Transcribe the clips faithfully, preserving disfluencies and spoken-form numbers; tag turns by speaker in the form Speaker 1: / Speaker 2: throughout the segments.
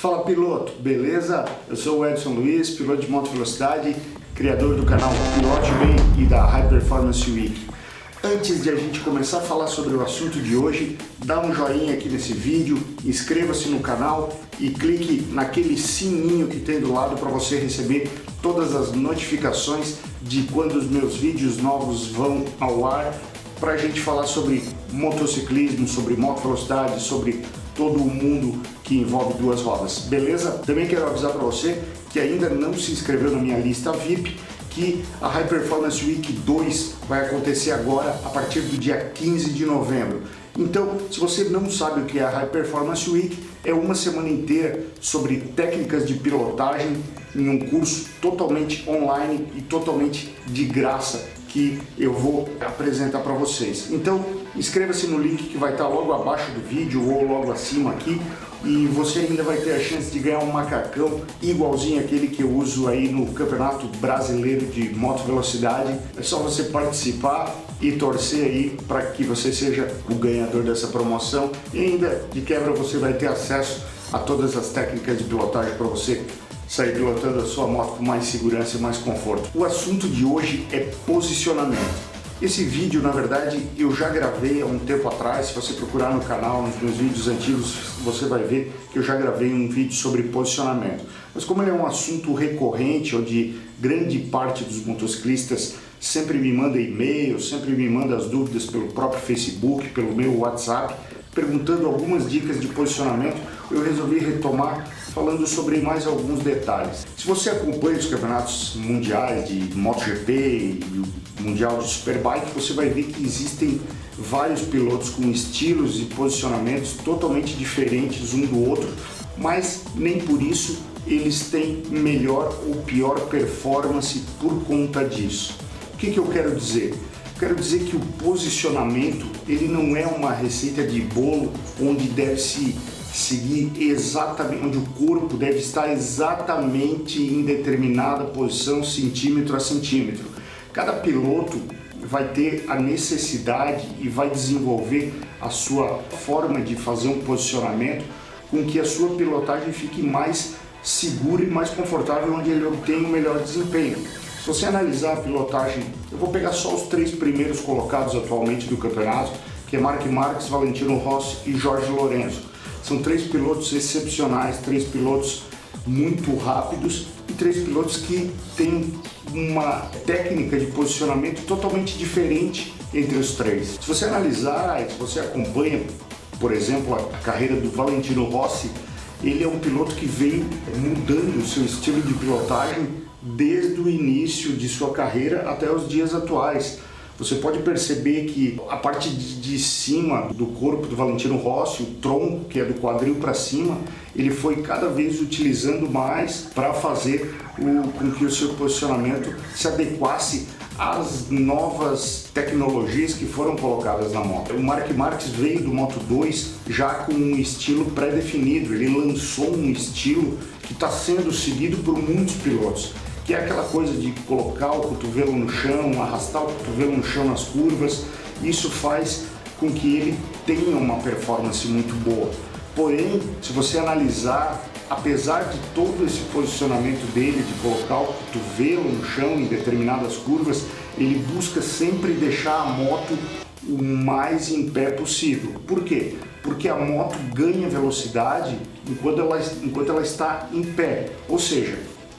Speaker 1: Fala piloto, beleza? Eu sou o Edson Luiz, piloto de moto velocidade, criador do canal Pilote Bem e da High Performance Week. Antes de a gente começar a falar sobre o assunto de hoje, dá um joinha aqui nesse vídeo, inscreva-se no canal e clique naquele sininho que tem do lado para você receber todas as notificações de quando os meus vídeos novos vão ao ar, para a gente falar sobre motociclismo, sobre moto velocidade, sobre todo o mundo que envolve duas rodas, beleza? Também quero avisar para você que ainda não se inscreveu na minha lista V I P, que a High Performance Week dois vai acontecer agora a partir do dia quinze de novembro. Então, se você não sabe o que é a High Performance Week, é uma semana inteira sobre técnicas de pilotagem em um curso totalmente online e totalmente de graça que eu vou apresentar para vocês. Então, inscreva-se no link que vai estar logo abaixo do vídeo ou logo acima aqui, e você ainda vai ter a chance de ganhar um macacão igualzinho aquele que eu uso aí no Campeonato Brasileiro de Moto Velocidade. É só você participar e torcer aí para que você seja o ganhador dessa promoção, e ainda de quebra você vai ter acesso a todas as técnicas de pilotagem para você sair pilotando a sua moto com mais segurança e mais conforto. O assunto de hoje é posicionamento. Esse vídeo, na verdade, eu já gravei há um tempo atrás. Se você procurar no canal, nos meus vídeos antigos, você vai ver que eu já gravei um vídeo sobre posicionamento. Mas como ele é um assunto recorrente, onde grande parte dos motociclistas sempre me manda e-mail, sempre me manda as dúvidas pelo próprio Facebook, pelo meu WhatsApp, perguntando algumas dicas de posicionamento, eu resolvi retomar falando sobre mais alguns detalhes. Se você acompanha os campeonatos mundiais de MotoGP e o Mundial de Superbike, você vai ver que existem vários pilotos com estilos e posicionamentos totalmente diferentes um do outro, mas nem por isso eles têm melhor ou pior performance por conta disso. O que que eu quero dizer? Quero dizer que o posicionamento, ele não é uma receita de bolo onde deve se seguir exatamente, onde o corpo deve estar exatamente em determinada posição, centímetro a centímetro. Cada piloto vai ter a necessidade e vai desenvolver a sua forma de fazer um posicionamento com que a sua pilotagem fique mais segura e mais confortável, onde ele obtenha o melhor desempenho. Se você analisar a pilotagem, eu vou pegar só os três primeiros colocados atualmente do campeonato, que é Marc Marquez, Valentino Rossi e Jorge Lorenzo. São três pilotos excepcionais, três pilotos muito rápidos e três pilotos que têm uma técnica de posicionamento totalmente diferente entre os três. Se você analisar, se você acompanha, por exemplo, a carreira do Valentino Rossi, ele é um piloto que veio mudando o seu estilo de pilotagem desde o início de sua carreira até os dias atuais. Você pode perceber que a parte de cima do corpo do Valentino Rossi, o tronco, que é do quadril para cima, ele foi cada vez utilizando mais para fazer o, com que o seu posicionamento se adequasse às novas tecnologias que foram colocadas na moto. O Marc Marquez veio do Moto dois já com um estilo pré-definido, ele lançou um estilo que está sendo seguido por muitos pilotos, que é aquela coisa de colocar o cotovelo no chão, arrastar o cotovelo no chão nas curvas. Isso faz com que ele tenha uma performance muito boa. Porém, se você analisar, apesar de todo esse posicionamento dele de colocar o cotovelo no chão em determinadas curvas, ele busca sempre deixar a moto o mais em pé possível. Por quê? Porque a moto ganha velocidade enquanto ela, enquanto ela está em pé. Ou seja,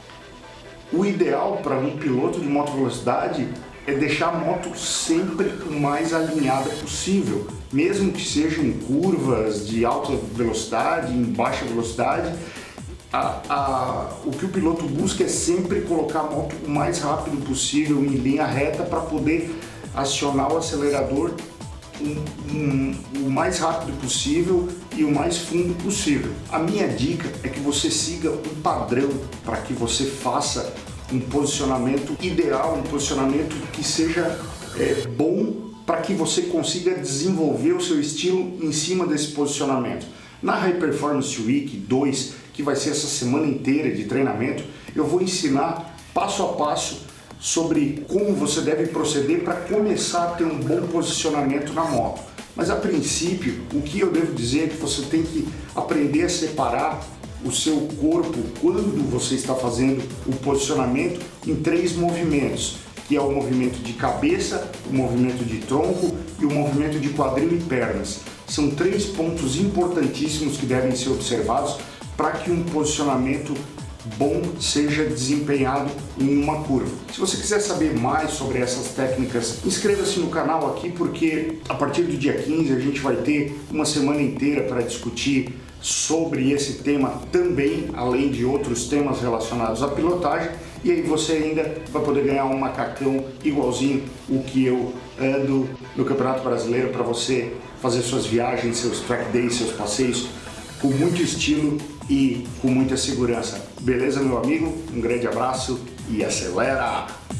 Speaker 1: o ideal para um piloto de moto velocidade é deixar a moto sempre o mais alinhada possível, mesmo que seja em curvas de alta velocidade, em baixa velocidade. A, a, o que o piloto busca é sempre colocar a moto o mais rápido possível em linha reta para poder acionar o acelerador um, um, o mais rápido possível e o mais fundo possível. A minha dica é que você siga um padrão para que você faça um posicionamento ideal, um posicionamento que seja é, bom para que você consiga desenvolver o seu estilo em cima desse posicionamento. Na High Performance Week dois, que vai ser essa semana inteira de treinamento, eu vou ensinar passo a passo sobre como você deve proceder para começar a ter um bom posicionamento na moto. Mas a princípio, o que eu devo dizer é que você tem que aprender a separar o seu corpo quando você está fazendo o posicionamento em três movimentos, que é o movimento de cabeça, o movimento de tronco e o movimento de quadril e pernas. São três pontos importantíssimos que devem ser observados para que um posicionamento bom seja desempenhado em uma curva. Se você quiser saber mais sobre essas técnicas, inscreva-se no canal aqui, porque a partir do dia quinze a gente vai ter uma semana inteira para discutir sobre esse tema também, além de outros temas relacionados à pilotagem, e aí você ainda vai poder ganhar um macacão igualzinho o que eu ando no Campeonato Brasileiro, para você fazer suas viagens, seus track days, seus passeios com muito estilo e com muita segurança. Beleza, meu amigo? Um grande abraço e acelera!